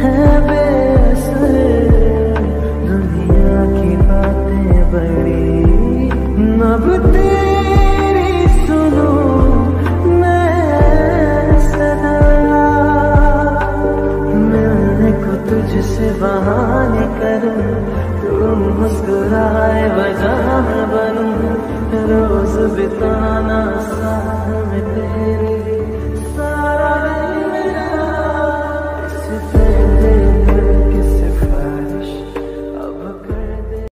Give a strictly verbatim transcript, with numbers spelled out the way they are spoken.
है बेअसर दुनिया की बातें बड़ी, अब तेरी सुनूं मैं सदा, मिलने को तुझसे बहाने करूं, तू मुस्कुराए वजह मैं बनूं, रोज बिताना